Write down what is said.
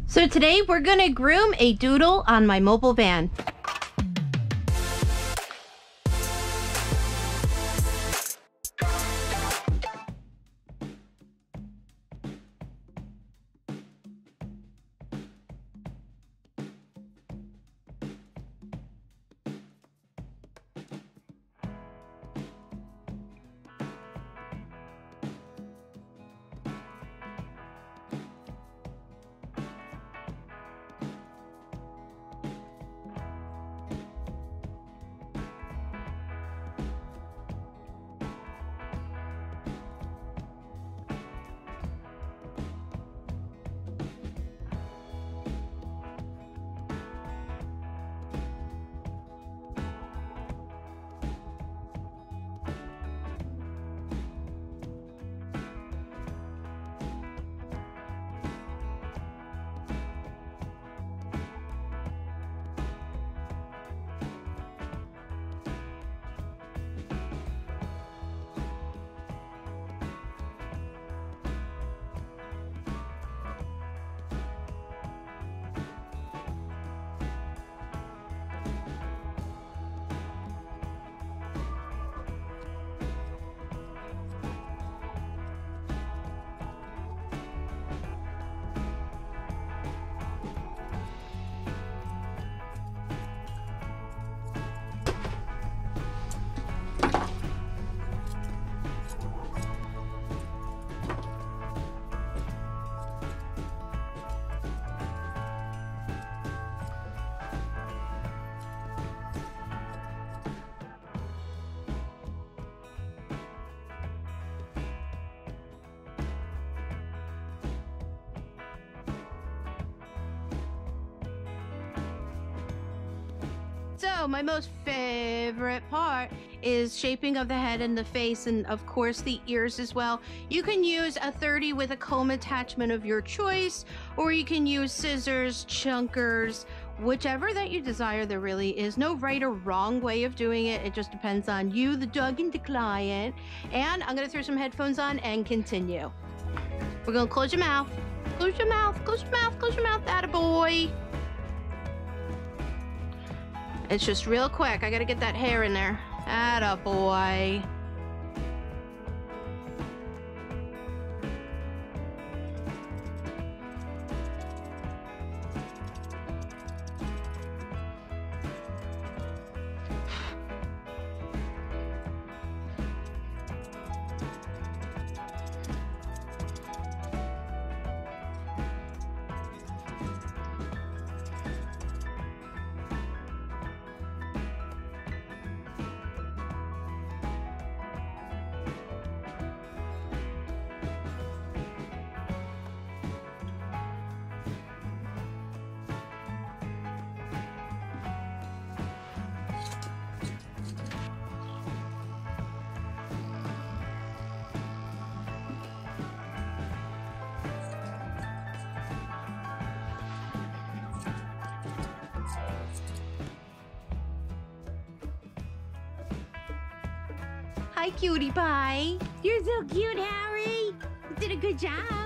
So today we're gonna groom a doodle on my mobile van. So my most favorite part is shaping of the head and the face, and of course the ears as well. You can use a 30 with a comb attachment of your choice, or you can use scissors, chunkers, whichever that you desire. There really is no right or wrong way of doing it. It just depends on you, the dog, and the client. And I'm gonna throw some headphones on and continue. We're gonna close your mouth. Close your mouth, close your mouth, close your mouth, attaboy. It's just real quick. I gotta get that hair in there. Attaboy. Hi, cutie pie. You're so cute, Harry. You did a good job.